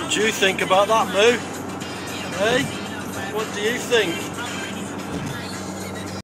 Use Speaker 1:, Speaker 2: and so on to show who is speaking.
Speaker 1: What do you think about that, Moo? Hey? What do you think?